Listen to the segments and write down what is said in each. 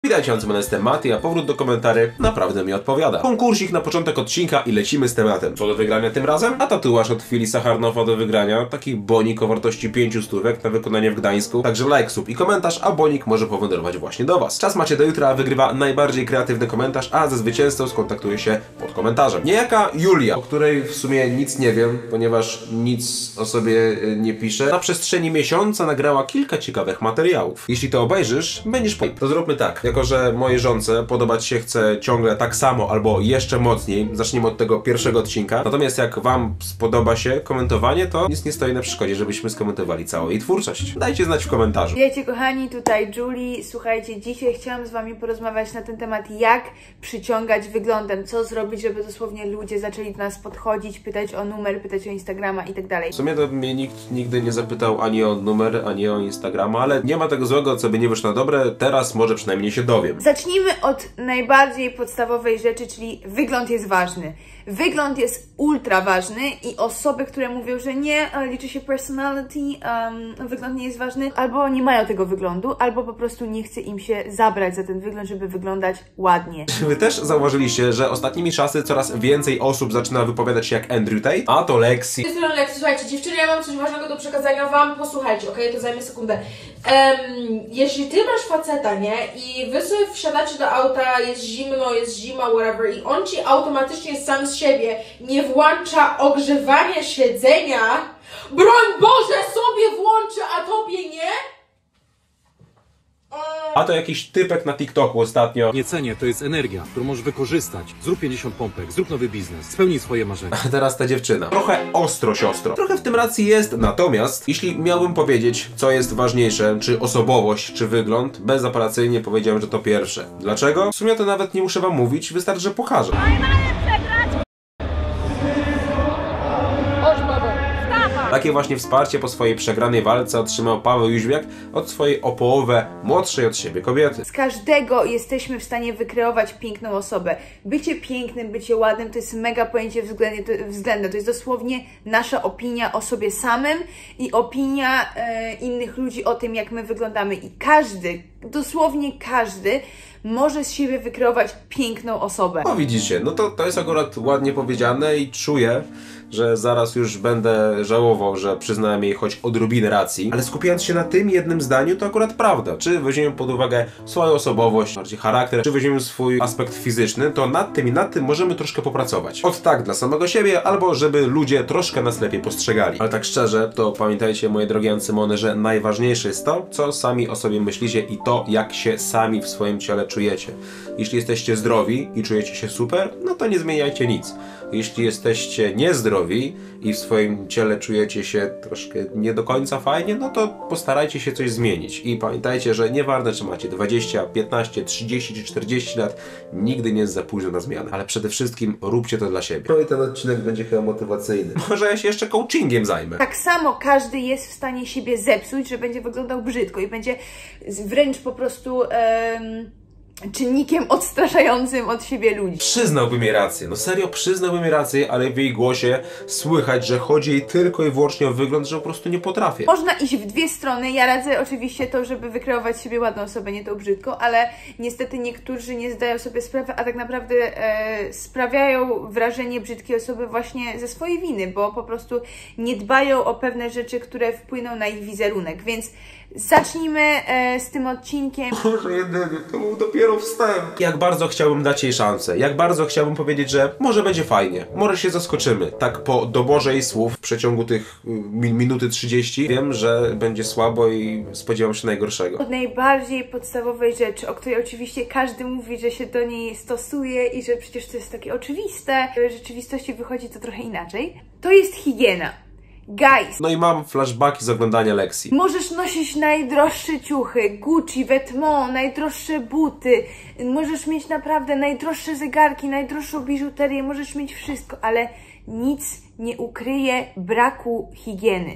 Witajcie, jestem Mati, a powrót do komentarzy naprawdę mi odpowiada. Konkursik na początek odcinka i lecimy z tematem. Co do wygrania tym razem? A tatuaż od Filisa Harnofa do wygrania. Taki bonik o wartości 5 stówek na wykonanie w Gdańsku. Także like, sub i komentarz, a bonik może powędrować właśnie do Was. Czas macie do jutra, a wygrywa najbardziej kreatywny komentarz, a ze zwycięzcą skontaktuję się pod komentarzem. Niejaka Julia, o której w sumie nic nie wiem, ponieważ nic o sobie nie pisze, na przestrzeni miesiąca nagrała kilka ciekawych materiałów. Jeśli to obejrzysz, będziesz to zróbmy tak. Jako że mojej żonce podobać się chce ciągle tak samo albo jeszcze mocniej, zacznijmy od tego pierwszego odcinka. Natomiast jak Wam spodoba się komentowanie, to nic nie stoi na przeszkodzie, żebyśmy skomentowali całą jej twórczość. Dajcie znać w komentarzu. Witajcie kochani, tutaj Julie. Słuchajcie, dzisiaj chciałam z Wami porozmawiać na ten temat, jak przyciągać wyglądem, co zrobić, żeby dosłownie ludzie zaczęli do nas podchodzić, pytać o numer, pytać o Instagrama i tak dalej. W sumie to mnie nikt nigdy nie zapytał ani o numer, ani o Instagrama, ale nie ma tego złego, co by nie wyszło na dobre. Teraz może przynajmniej się dowiem. Zacznijmy od najbardziej podstawowej rzeczy, czyli wygląd jest ważny. Wygląd jest ultra ważny i osoby, które mówią, że nie, liczy się personality, wygląd nie jest ważny, albo nie mają tego wyglądu, albo po prostu nie chce im się zabrać za ten wygląd, żeby wyglądać ładnie. Wy też zauważyliście, że ostatnimi czasy coraz więcej osób zaczyna wypowiadać się jak Andrew Tate, a to Lexi. Lexi, słuchajcie, dziewczyny, ja mam coś ważnego do przekazania Wam, posłuchajcie, okej? To zajmie sekundę. Jeśli Ty masz faceta, nie? I Wy sobie wsiadacie do auta, jest zimno, jest zima, whatever, i on Ci automatycznie sam z siebie nie włącza ogrzewania siedzenia, broń Boże, sobie włączy, a Tobie nie? A to jakiś typek na TikToku ostatnio. Jedzenie to jest energia, którą możesz wykorzystać. Zrób 50 pompek, zrób nowy biznes, spełnij swoje marzenia. A teraz ta dziewczyna. Trochę ostro, siostro. Trochę w tym racji jest, natomiast jeśli miałbym powiedzieć, co jest ważniejsze, czy osobowość, czy wygląd, bezapelacyjnie powiedziałem, że to pierwsze. Dlaczego? W sumie to nawet nie muszę Wam mówić, wystarczy, że pokażę. Takie właśnie wsparcie po swojej przegranej walce otrzymał Paweł Jóźwiak od swojej o połowę młodszej od siebie kobiety. Z każdego jesteśmy w stanie wykreować piękną osobę. Bycie pięknym, bycie ładnym to jest mega pojęcie względne. To jest dosłownie nasza opinia o sobie samym i opinia innych ludzi o tym, jak my wyglądamy. I każdy, dosłownie każdy może z siebie wykreować piękną osobę. No widzicie, no to jest akurat ładnie powiedziane i czuję, że zaraz już będę żałował, że przyznałem jej choć odrobinę racji, ale skupiając się na tym jednym zdaniu, to akurat prawda. Czy weźmiemy pod uwagę swoją osobowość, bardziej charakter, czy weźmiemy swój aspekt fizyczny, to nad tym możemy troszkę popracować. Od tak dla samego siebie, albo żeby ludzie troszkę nas lepiej postrzegali. Ale tak szczerze, to pamiętajcie, moje drogie Ancymony, że najważniejsze jest to, co sami o sobie myślicie i to, jak się sami w swoim ciele czujecie. Jeśli jesteście zdrowi i czujecie się super, no to nie zmieniajcie nic. Jeśli jesteście niezdrowi i w swoim ciele czujecie się troszkę nie do końca fajnie, no to postarajcie się coś zmienić. I pamiętajcie, że nieważne czy macie 20, 15, 30 czy 40 lat, nigdy nie jest za późno na zmianę. Ale przede wszystkim róbcie to dla siebie. No i ten odcinek będzie chyba motywacyjny. Może ja się jeszcze coachingiem zajmę. Tak samo każdy jest w stanie siebie zepsuć, że będzie wyglądał brzydko i będzie wręcz po prostu czynnikiem odstraszającym od siebie ludzi. Przyznałbym jej rację, no serio przyznałbym jej rację, ale w jej głosie słychać, że chodzi jej tylko i wyłącznie o wygląd, że po prostu nie potrafię. Można iść w dwie strony, ja radzę oczywiście to, żeby wykreować z siebie ładną osobę, nie to brzydko, ale niestety niektórzy nie zdają sobie sprawy, a tak naprawdę sprawiają wrażenie brzydkiej osoby właśnie ze swojej winy, bo po prostu nie dbają o pewne rzeczy, które wpłyną na ich wizerunek, więc zacznijmy z tym odcinkiem. Boże jedyny, to był dopiero wstęp. Jak bardzo chciałbym dać jej szansę, jak bardzo chciałbym powiedzieć, że może będzie fajnie, może się zaskoczymy. Tak po doborze jej słów w przeciągu tych minuty 30 wiem, że będzie słabo i spodziewam się najgorszego. Od najbardziej podstawowej rzeczy, o której oczywiście każdy mówi, że się do niej stosuje i że przecież to jest takie oczywiste, w rzeczywistości wychodzi to trochę inaczej, to jest higiena. Guys! No i mam flashbacki z oglądania Lexi. Możesz nosić najdroższe ciuchy, Gucci, Vetements, najdroższe buty, możesz mieć naprawdę najdroższe zegarki, najdroższą biżuterię, możesz mieć wszystko, ale nic nie ukryje braku higieny.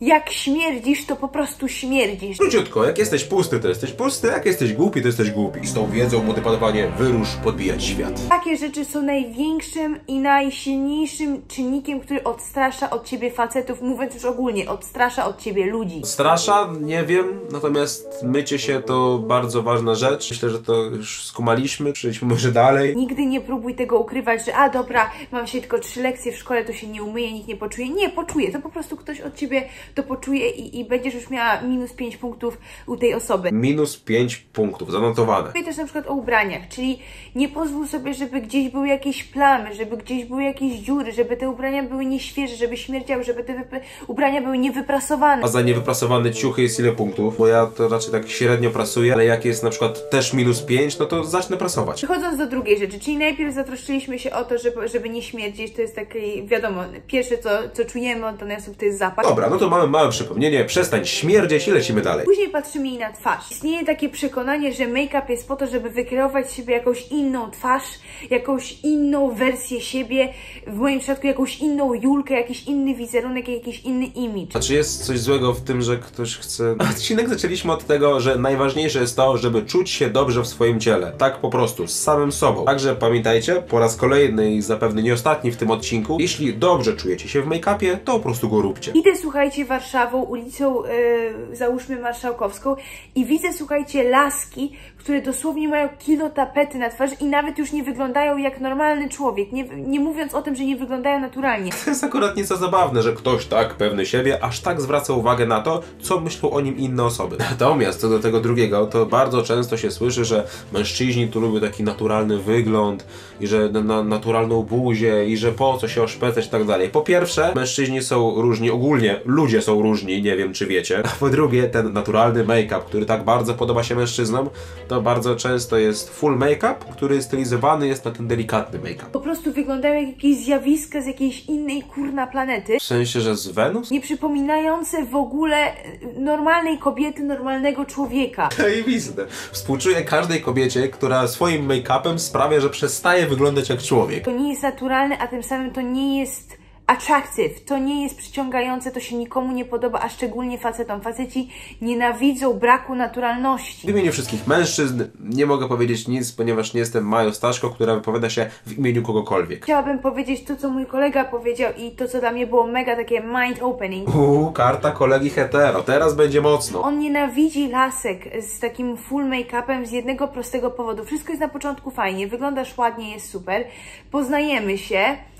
Jak śmierdzisz, to po prostu śmierdzisz. Króciutko, jak jesteś pusty, to jesteś pusty, jak jesteś głupi, to jesteś głupi. I z tą wiedzą, motywowanie, wyrusz podbijać świat. Takie rzeczy są największym i najsilniejszym czynnikiem, który odstrasza od ciebie facetów, mówiąc już ogólnie, odstrasza od ciebie ludzi. Strasza? Nie wiem, natomiast mycie się to bardzo ważna rzecz. Myślę, że to już skumaliśmy, przejdźmy może dalej. Nigdy nie próbuj tego ukrywać, że dobra, mam się tylko 3 lekcje w szkole, to się nie umyje, nikt nie poczuje. Nie, poczuje, to po prostu ktoś od ciebie to poczuje i będziesz już miała -5 punktów u tej osoby. -5 punktów, zanotowane. Mówię też na przykład o ubraniach, czyli nie pozwól sobie, żeby gdzieś były jakieś plamy, żeby gdzieś były jakieś dziury, żeby te ubrania były nieświeże, żeby śmierdziały, żeby te ubrania były niewyprasowane. A za niewyprasowane ciuchy jest ile punktów? Bo ja to raczej tak średnio prasuję, ale jak jest na przykład też -5, no to zacznę prasować. Przechodząc do drugiej rzeczy, czyli najpierw zatroszczyliśmy się o to, żeby nie śmierdzić, to jest taki, wiadomo, pierwsze co czujemy od danej osoby to jest zapach. Dobra, no to mamy małe przypomnienie, przestań śmierdzieć i lecimy dalej. Później patrzymy jej na twarz. Istnieje takie przekonanie, że make-up jest po to, żeby wykreować z siebie jakąś inną twarz, jakąś inną wersję siebie, w moim przypadku jakąś inną Julkę, jakiś inny wizerunek, jakiś inny image. A czy jest coś złego w tym, że ktoś chce... Odcinek zaczęliśmy od tego, że najważniejsze jest to, żeby czuć się dobrze w swoim ciele. Tak po prostu, z samym sobą. Także pamiętajcie, po raz kolejny i zapewne nie ostatni w tym odcinku, jeśli dobrze czujecie się w make-upie, to po prostu go róbcie. Idę, słuchajcie, Warszawą, ulicą, załóżmy Marszałkowską i widzę, słuchajcie, laski, które dosłownie mają kilo tapety na twarzy i nawet już nie wyglądają jak normalny człowiek, nie mówiąc o tym, że nie wyglądają naturalnie. To jest akurat nieco zabawne, że ktoś tak pewny siebie, aż tak zwraca uwagę na to, co myślą o nim inne osoby. Natomiast co do tego drugiego, to bardzo często się słyszy, że mężczyźni tu lubią taki naturalny wygląd i że naturalną buzię i że po co się oszpecać i tak dalej. Po pierwsze, mężczyźni są różni, ogólnie ludzie są różni, nie wiem czy wiecie. A po drugie, ten naturalny make-up, który tak bardzo podoba się mężczyznom, to bardzo często jest full make-up, który stylizowany jest na ten delikatny make-up. Po prostu wyglądają jak jakieś zjawiska z jakiejś innej kurna planety. W sensie, że z Wenus? Nie przypominające w ogóle normalnej kobiety, normalnego człowieka. Zajebiste. Współczuję każdej kobiecie, która swoim make-upem sprawia, że przestaje wyglądać jak człowiek. To nie jest naturalne, a tym samym to nie jest attractive, to nie jest przyciągające, to się nikomu nie podoba, a szczególnie facetom. Faceci nienawidzą braku naturalności. W imieniu wszystkich mężczyzn nie mogę powiedzieć nic, ponieważ nie jestem Mają Staszko, która wypowiada się w imieniu kogokolwiek. Chciałabym powiedzieć to, co mój kolega powiedział i to, co dla mnie było mega takie mind opening. Karta kolegi hetero, teraz będzie mocno. On nienawidzi lasek z takim full make-upem z jednego prostego powodu. Wszystko jest na początku fajnie, wyglądasz ładnie, jest super, poznajemy się,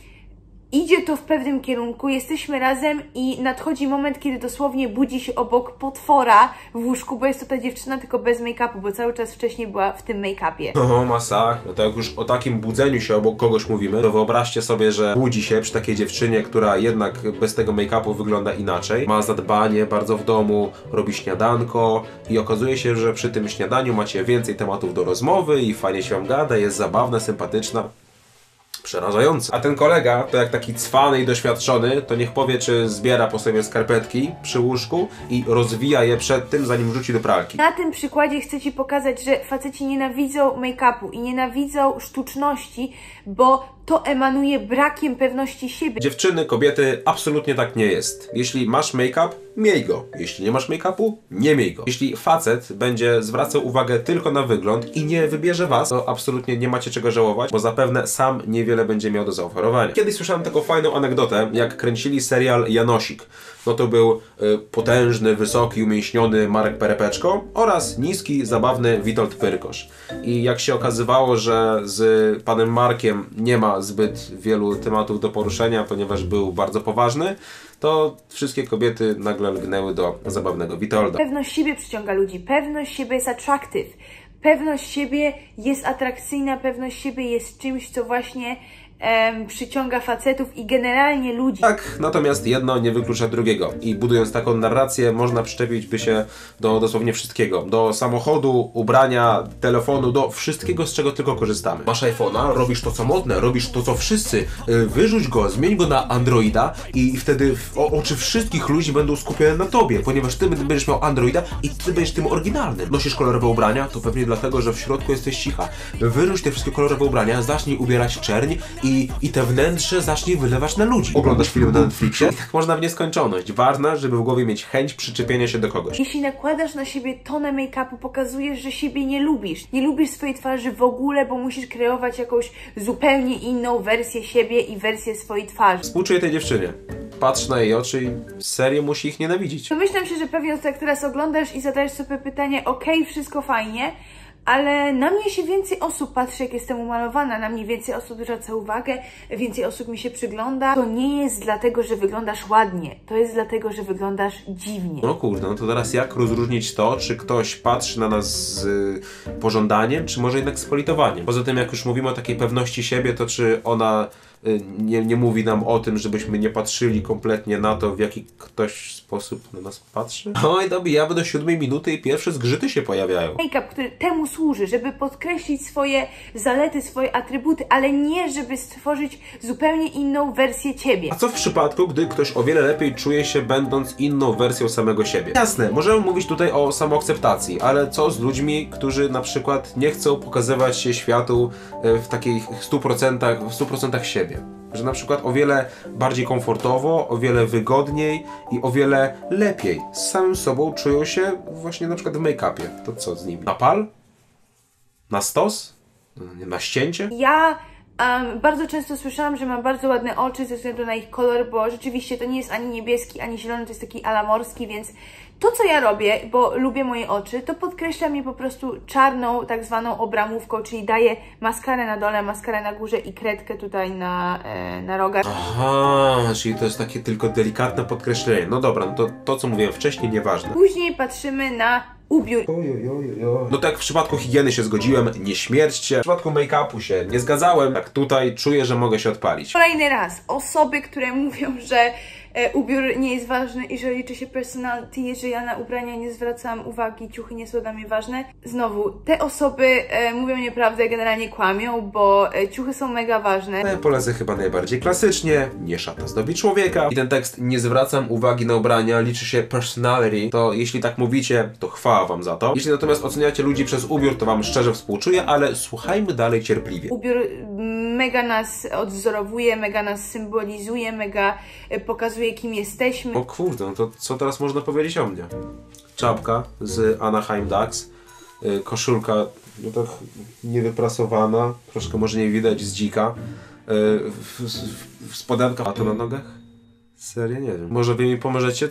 idzie to w pewnym kierunku, jesteśmy razem i nadchodzi moment, kiedy dosłownie budzi się obok potwora w łóżku, bo jest to ta dziewczyna tylko bez make-upu, bo cały czas wcześniej była w tym make-upie. O, masakra. No to jak już o takim budzeniu się obok kogoś mówimy, to wyobraźcie sobie, że budzi się przy takiej dziewczynie, która jednak bez tego make-upu wygląda inaczej. Ma zadbanie bardzo w domu, robi śniadanko i okazuje się, że przy tym śniadaniu macie więcej tematów do rozmowy i fajnie się wam gada, jest zabawna, sympatyczna. Przerażające. A ten kolega, to jak taki cwany i doświadczony, to niech powie, czy zbiera po sobie skarpetki przy łóżku i rozwija je przed tym, zanim wrzuci do pralki. Na tym przykładzie chcę Ci pokazać, że faceci nienawidzą make-upu i nienawidzą sztuczności, bo to emanuje brakiem pewności siebie. Dziewczyny, kobiety, absolutnie tak nie jest. Jeśli masz make-up, miej go. Jeśli nie masz make-upu, nie miej go. Jeśli facet będzie zwracał uwagę tylko na wygląd i nie wybierze was, to absolutnie nie macie czego żałować, bo zapewne sam niewiele będzie miał do zaoferowania. Kiedyś słyszałem taką fajną anegdotę, jak kręcili serial Janosik. No to był potężny, wysoki, umięśniony Marek Perepeczko oraz niski, zabawny Witold Pyrkosz. I jak się okazywało, że z panem Markiem nie ma zbyt wielu tematów do poruszenia, ponieważ był bardzo poważny, to wszystkie kobiety nagle lgnęły do zabawnego Witolda. Pewność siebie przyciąga ludzi, pewność siebie jest attractive. Pewność siebie jest atrakcyjna, pewność siebie jest czymś, co właśnie przyciąga facetów i generalnie ludzi. Tak, natomiast jedno nie wyklucza drugiego. I budując taką narrację, można przyczepić by się do dosłownie wszystkiego. Do samochodu, ubrania, telefonu, do wszystkiego, z czego tylko korzystamy. Masz iPhone'a, robisz to co modne, robisz to co wszyscy, wyrzuć go, zmień go na Androida i wtedy oczy wszystkich ludzi będą skupione na tobie, ponieważ ty będziesz miał Androida i ty będziesz tym oryginalnym. Nosisz kolorowe ubrania, to pewnie dlatego, że w środku jesteś cicha. Wyrzuć te wszystkie kolorowe ubrania, zacznij ubierać czerń i i te wnętrze zacznij wylewać na ludzi. Oglądasz film na Netflixie i tak można w nieskończoność. Ważne, żeby w głowie mieć chęć przyczepienia się do kogoś. Jeśli nakładasz na siebie tonę make-upu, pokazujesz, że siebie nie lubisz. Nie lubisz swojej twarzy w ogóle, bo musisz kreować jakąś zupełnie inną wersję siebie i wersję swojej twarzy. Współczuję tej dziewczynie. Patrz na jej oczy i serio musi ich nienawidzić. Domyślam się, że pewnie tak teraz oglądasz i zadajesz sobie pytanie, okej, wszystko fajnie, ale na mnie się więcej osób patrzy, jak jestem umalowana, na mnie więcej osób zwraca uwagę, więcej osób mi się przygląda. To nie jest dlatego, że wyglądasz ładnie, to jest dlatego, że wyglądasz dziwnie. No kurde, no to teraz jak rozróżnić to, czy ktoś patrzy na nas z pożądaniem, czy może jednak z politowaniem? Poza tym, jak już mówimy o takiej pewności siebie, to czy ona nie mówi nam o tym, żebyśmy nie patrzyli kompletnie na to, w jaki ktoś sposób na nas patrzy? Oj, dobijamy do 7 minuty i pierwsze zgrzyty się pojawiają. Make-up, który temu służy, żeby podkreślić swoje zalety, swoje atrybuty, ale nie, żeby stworzyć zupełnie inną wersję ciebie. A co w przypadku, gdy ktoś o wiele lepiej czuje się będąc inną wersją samego siebie? Jasne, możemy mówić tutaj o samoakceptacji, ale co z ludźmi, którzy na przykład nie chcą pokazywać się światu w takich 100% siebie? Że na przykład o wiele bardziej komfortowo, o wiele wygodniej i o wiele lepiej z samym sobą czują się właśnie na przykład w make-upie. To co z nimi? Na pal? Na stos? Na ścięcie? Ja bardzo często słyszałam, że mam bardzo ładne oczy ze względu na ich kolor, bo rzeczywiście to nie jest ani niebieski, ani zielony, to jest taki alamorski, więc to, co ja robię, bo lubię moje oczy, to podkreślam je po prostu czarną, tak zwaną obramówką, czyli daję maskarę na dole, maskarę na górze i kredkę tutaj na rogach. Aha, czyli to jest takie tylko delikatne podkreślenie. No dobra, no to co mówiłem wcześniej, nieważne. Później patrzymy na ubiór. No tak, w przypadku higieny się zgodziłem, nie śmierćcie. W przypadku make-upu się nie zgadzałem. Tak tutaj czuję, że mogę się odpalić. Kolejny raz, osoby, które mówią, że ubiór nie jest ważny i że liczy się personality, że ja na ubrania nie zwracam uwagi, ciuchy nie są dla mnie ważne. Znowu, te osoby mówią nieprawdę, generalnie kłamią, bo ciuchy są mega ważne. Ja polecę chyba najbardziej klasycznie, nie szata zdobi człowieka. I ten tekst, nie zwracam uwagi na ubrania, liczy się personality, to jeśli tak mówicie, to chwała wam za to. Jeśli natomiast oceniacie ludzi przez ubiór, to wam szczerze współczuję, ale słuchajmy dalej cierpliwie. Ubiór mega nas odwzorowuje, mega nas symbolizuje, mega pokazuje, kim jesteśmy. O kurde, no to co teraz można powiedzieć o mnie? Czapka z Anaheim Ducks, koszulka no tak niewyprasowana, troszkę może nie widać z dzika, spodenka, a to na nogach? Serio nie wiem. Może wy mi pomożecie?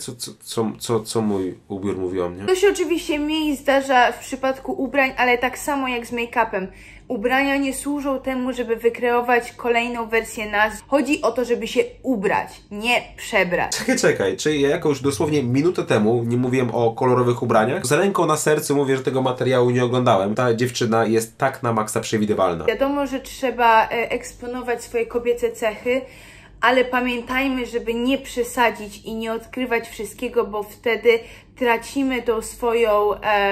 Co mój ubiór mówi o mnie? To się oczywiście mniej zdarza w przypadku ubrań, ale tak samo jak z make-upem. Ubrania nie służą temu, żeby wykreować kolejną wersję nas. Chodzi o to, żeby się ubrać, nie przebrać. Czekaj, czy ja jako już dosłownie minutę temu nie mówiłem o kolorowych ubraniach? Z ręką na sercu mówię, że tego materiału nie oglądałem. Ta dziewczyna jest tak na maksa przewidywalna. Wiadomo, że trzeba eksponować swoje kobiece cechy, ale pamiętajmy, żeby nie przesadzić i nie odkrywać wszystkiego, bo wtedy tracimy tą swoją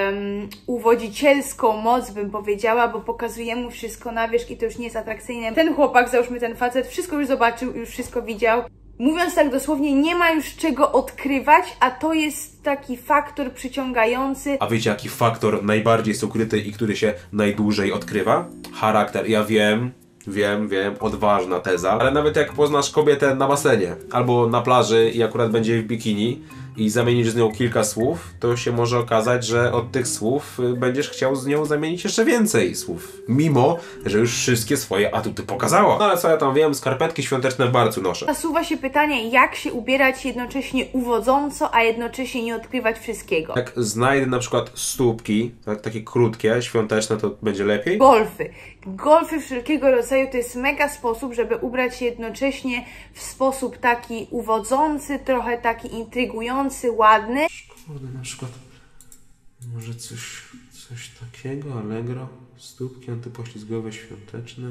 uwodzicielską moc, bym powiedziała, bo pokazujemy mu wszystko na wierzch i to już nie jest atrakcyjne. Ten chłopak, załóżmy ten facet, wszystko już zobaczył, już wszystko widział. Mówiąc tak dosłownie, nie ma już czego odkrywać, a to jest taki faktor przyciągający. A wiecie, jaki faktor najbardziej jest ukryty i który się najdłużej odkrywa? Charakter. Ja wiem, odważna teza, ale nawet jak poznasz kobietę na basenie albo na plaży i akurat będzie w bikini i zamienisz z nią kilka słów, to się może okazać, że od tych słów będziesz chciał z nią zamienić jeszcze więcej słów. Mimo, że już wszystkie swoje atuty pokazała. No ale co ja tam wiem, skarpetki świąteczne w barcu noszę. Nasuwa się pytanie, jak się ubierać jednocześnie uwodząco, a jednocześnie nie odkrywać wszystkiego. Jak znajdę na przykład stópki, takie krótkie, świąteczne, to będzie lepiej? Golfy. Golfy wszelkiego rodzaju to jest mega sposób, żeby ubrać się jednocześnie w sposób taki uwodzący, trochę taki intrygujący, ładny. Kurde, na przykład może coś takiego, Allegro, stópki antypoślizgowe, świąteczne,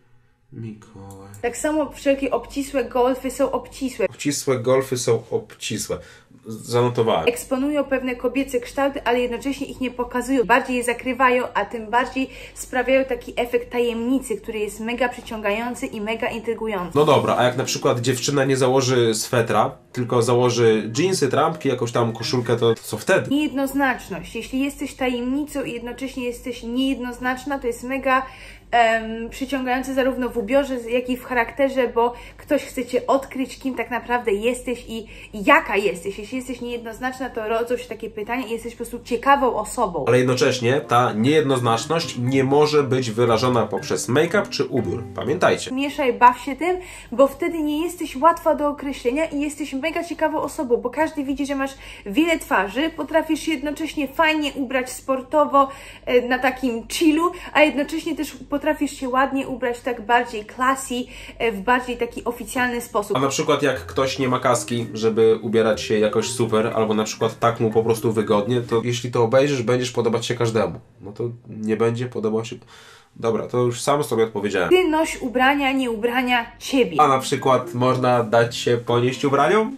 Mikołaj. Tak samo wszelkie obcisłe golfy są obcisłe. Obcisłe golfy są obcisłe. Zanotowałem. Eksponują pewne kobiece kształty, ale jednocześnie ich nie pokazują. Bardziej je zakrywają, a tym bardziej sprawiają taki efekt tajemnicy, który jest mega przyciągający i mega intrygujący. No dobra, a jak na przykład dziewczyna nie założy swetra, tylko założy dżinsy, trampki, jakąś tam koszulkę, to co wtedy? Niejednoznaczność. Jeśli jesteś tajemnicą i jednocześnie jesteś niejednoznaczna, to jest mega przyciągające zarówno w ubiorze, jak i w charakterze, bo ktoś chce Cię odkryć, kim tak naprawdę jesteś i jaka jesteś. Jeśli jesteś niejednoznaczna, to rodzą się takie pytania i jesteś po prostu ciekawą osobą. Ale jednocześnie ta niejednoznaczność nie może być wyrażona poprzez make-up czy ubiór. Pamiętajcie. Mieszaj, baw się tym, bo wtedy nie jesteś łatwa do określenia i jesteś mega ciekawą osobą, bo każdy widzi, że masz wiele twarzy, potrafisz się jednocześnie fajnie ubrać sportowo, na takim chillu, a jednocześnie też potrafisz się ładnie ubrać tak bardziej classy, w bardziej taki oficjalny sposób. A na przykład jak ktoś nie ma kaski, żeby ubierać się jakoś super, albo na przykład tak mu po prostu wygodnie, to jeśli to obejrzysz, będziesz podobać się każdemu. No to nie będzie podobał się... Dobra, to już sam sobie odpowiedziałem. Ty noś ubrania, nie ubrania Ciebie. A na przykład można dać się ponieść ubraniom?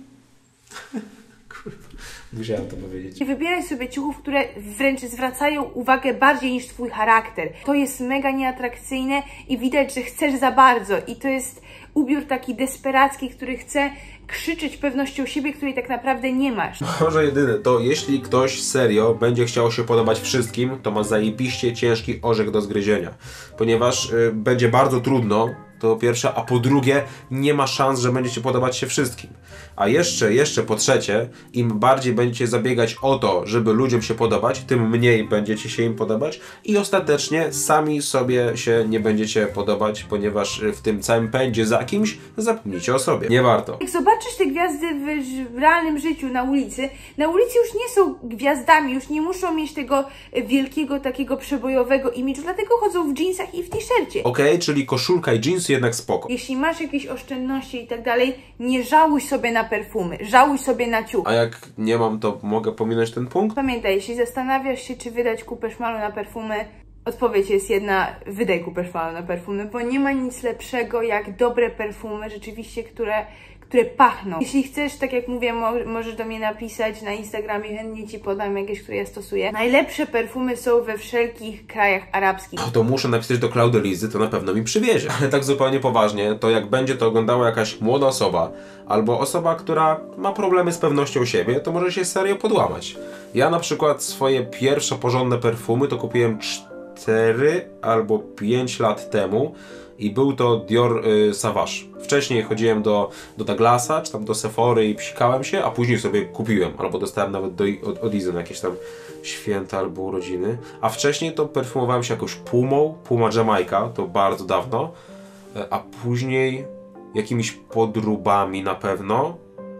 Musiałem to powiedzieć. Nie wybieraj sobie ciuchów, które wręcz zwracają uwagę bardziej niż Twój charakter. To jest mega nieatrakcyjne i widać, że chcesz za bardzo. I to jest ubiór taki desperacki, który chce krzyczeć pewnością siebie, której tak naprawdę nie masz. Może jedyne to, jeśli ktoś serio będzie chciał się podobać wszystkim, to ma zajebiście ciężki orzech do zgryzienia. Ponieważ będzie bardzo trudno, to po pierwsze, a po drugie, nie ma szans, że będziecie podobać się wszystkim. A jeszcze po trzecie, im bardziej będziecie zabiegać o to, żeby ludziom się podobać, tym mniej będziecie się im podobać i ostatecznie sami sobie się nie będziecie podobać, ponieważ w tym całym pędzie za kimś zapomnicie o sobie. Nie warto. Jak zobaczysz te gwiazdy w realnym życiu na ulicy już nie są gwiazdami, już nie muszą mieć tego wielkiego, takiego przebojowego imidżu, dlatego chodzą w dżinsach i w t-shircie. Okej, czyli koszulka i dżinsy jednak spoko. Jeśli masz jakieś oszczędności i tak dalej, nie żałuj sobie na perfumy, żałuj sobie na ciuch. A jak nie mam, to mogę pominąć ten punkt? Pamiętaj, jeśli zastanawiasz się, czy wydać kupę szmalu na perfumy, odpowiedź jest jedna, wydaj kupę szmalu na perfumy, bo nie ma nic lepszego jak dobre perfumy, rzeczywiście, które pachną. Jeśli chcesz, tak jak mówię, możesz do mnie napisać na Instagramie, chętnie Ci podam jakieś, które ja stosuję. Najlepsze perfumy są we wszelkich krajach arabskich. No to muszę napisać do Klaudy Lizy, to na pewno mi przywiezie. Ale tak zupełnie poważnie, to jak będzie to oglądała jakaś młoda osoba, albo osoba, która ma problemy z pewnością siebie, to może się serio podłamać. Ja na przykład swoje pierwsze porządne perfumy to kupiłem 4 albo 5 lat temu i był to Dior Sauvage. Wcześniej chodziłem do Douglasa, czy tam do Sephory i psikałem się, a później sobie kupiłem, albo dostałem nawet od Izy na jakieś tam święta albo urodziny. A wcześniej to perfumowałem się jakąś Puma Jamaica, to bardzo dawno, a później jakimiś podróbami na pewno.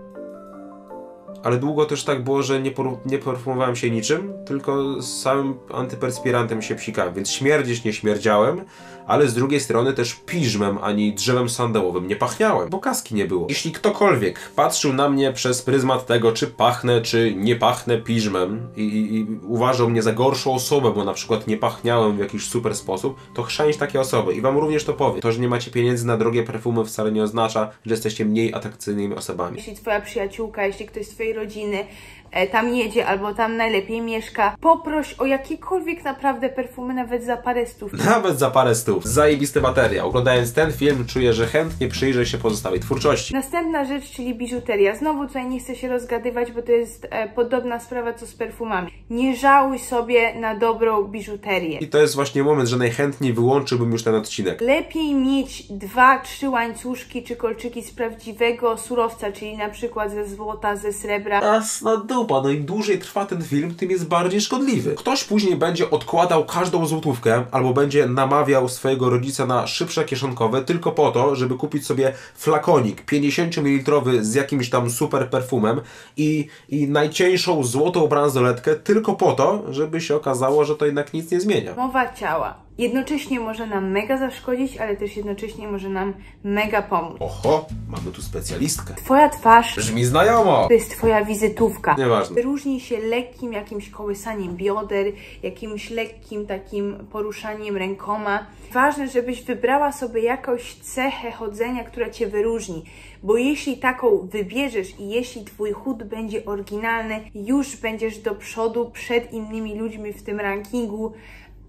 Ale długo też tak było, że nie perfumowałem się niczym, tylko z samym antyperspirantem się psikałem, więc śmierdzieć nie śmierdziałem, ale z drugiej strony też piżmem ani drzewem sandałowym nie pachniałem, bo kaski nie było. Jeśli ktokolwiek patrzył na mnie przez pryzmat tego, czy pachnę, czy nie pachnę piżmem i uważał mnie za gorszą osobę, bo na przykład nie pachniałem w jakiś super sposób, to chrzanić takie osoby i wam również to powiem. To, że nie macie pieniędzy na drogie perfumy wcale nie oznacza, że jesteście mniej atrakcyjnymi osobami. Jeśli Twoja przyjaciółka, jeśli ktoś z Twojej rodziny tam jedzie albo tam najlepiej mieszka, poproś o jakiekolwiek naprawdę perfumy, nawet za parę stów. Nawet za parę stów. Zajebisty materiał. Oglądając ten film czuję, że chętnie przyjrzę się pozostałej twórczości. Następna rzecz, czyli biżuteria. Znowu tutaj nie chcę się rozgadywać, bo to jest podobna sprawa co z perfumami. Nie żałuj sobie na dobrą biżuterię. I to jest właśnie moment, że najchętniej wyłączyłbym już ten odcinek. Lepiej mieć 2-3 łańcuszki czy kolczyki z prawdziwego surowca, czyli na przykład ze złota, ze srebra. Jasna dupa, no im dłużej trwa ten film, tym jest bardziej szkodliwy. Ktoś później będzie odkładał każdą złotówkę, albo będzie namawiał swojego rodzica na szybsze kieszonkowe tylko po to, żeby kupić sobie flakonik 50 ml z jakimś tam super perfumem i najcieńszą złotą bransoletkę tylko po to, żeby się okazało, że to jednak nic nie zmienia. Mowa ciała jednocześnie może nam mega zaszkodzić, ale też jednocześnie może nam mega pomóc. Oho, mamy tu specjalistkę. Twoja twarz Brzmi znajomo. to jest Twoja wizytówka. Nieważne. Różni się lekkim jakimś kołysaniem bioder, jakimś lekkim takim poruszaniem rękoma. Ważne, żebyś wybrała sobie jakąś cechę chodzenia, która Cię wyróżni. Bo jeśli taką wybierzesz i jeśli Twój chód będzie oryginalny, już będziesz do przodu przed innymi ludźmi w tym rankingu,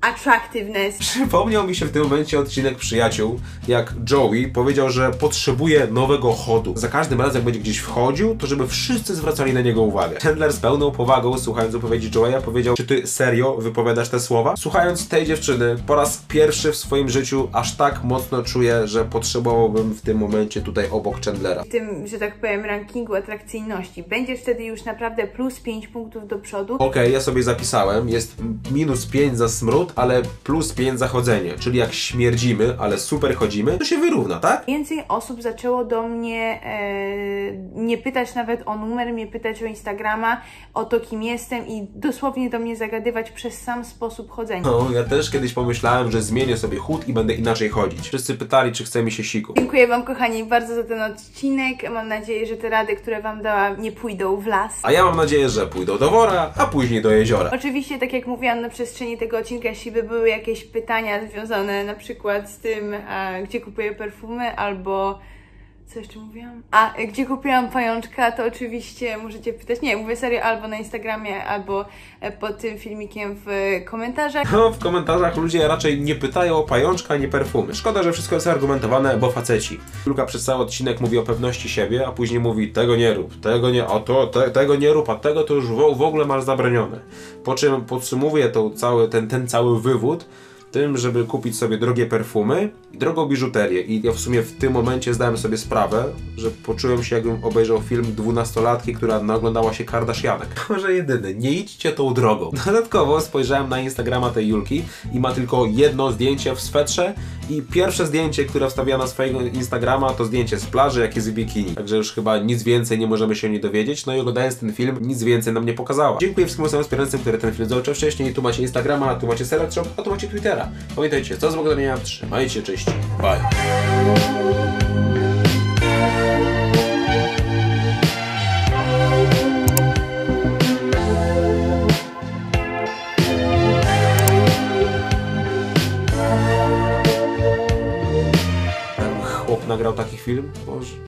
attractiveness. Przypomniał mi się w tym momencie odcinek Przyjaciół, jak Joey powiedział, że potrzebuje nowego chodu. Za każdym razem, jak będzie gdzieś wchodził, to żeby wszyscy zwracali na niego uwagę. Chandler z pełną powagą, słuchając wypowiedzi Joeya, powiedział: czy ty serio wypowiadasz te słowa? Słuchając tej dziewczyny, po raz pierwszy w swoim życiu aż tak mocno czuję, że potrzebowałbym w tym momencie tutaj obok Chandlera. W tym, że tak powiem, rankingu atrakcyjności. Będziesz wtedy już naprawdę plus 5 punktów do przodu. Okej, ja sobie zapisałem, jest minus 5 za smród, ale plus 5 za chodzenie, czyli jak śmierdzimy, ale super chodzimy, to się wyrówna, tak? Więcej osób zaczęło do mnie nie pytać nawet o numer, mnie pytać o Instagrama, o to, kim jestem i dosłownie do mnie zagadywać przez sam sposób chodzenia. No, ja też kiedyś pomyślałem, że zmienię sobie chód i będę inaczej chodzić. Wszyscy pytali, czy chce mi się siku. Dziękuję Wam, kochani, bardzo za ten odcinek. Mam nadzieję, że te rady, które Wam dałam, nie pójdą w las. A ja mam nadzieję, że pójdą do wora, a później do jeziora. Oczywiście, tak jak mówiłam na przestrzeni tego odcinka, jeśli by były jakieś pytania związane na przykład z tym, gdzie kupuję perfumy, albo co jeszcze mówiłam? Gdzie kupiłam pajączka, to oczywiście możecie pytać, nie, mówię serio, albo na Instagramie, albo pod tym filmikiem w komentarzach. No, w komentarzach ludzie raczej nie pytają o pajączka, nie perfumy. Szkoda, że wszystko jest argumentowane, bo faceci. Julka przez cały odcinek mówi o pewności siebie, a później mówi: tego nie rób, tego nie, tego nie rób, a tego to już w ogóle masz zabronione. Po czym podsumowuje ten cały wywód tym, żeby kupić sobie drogie perfumy i drogą biżuterię. I ja w sumie w tym momencie zdałem sobie sprawę, że poczułem się, jakbym obejrzał film 12-latki, która naoglądała się Kardashianek. Może jedyny, nie idźcie tą drogą. Dodatkowo spojrzałem na Instagrama tej Julki i ma tylko jedno zdjęcie w swetrze i pierwsze zdjęcie, które wstawiła na swojego Instagrama, to zdjęcie z plaży, jak jest w bikini. Także już chyba nic więcej nie możemy się o niej dowiedzieć. No i oglądając ten film, nic więcej nam nie pokazała. Dziękuję wszystkim osobom wspierającym, które ten film zobaczyły wcześniej. Tu macie Instagrama, tu macie Select Shop, a tu macie Twittera. Pamiętajcie, co z Bogdania, trzymajcie, cześć, bye. Chłop nagrał taki film? Boże.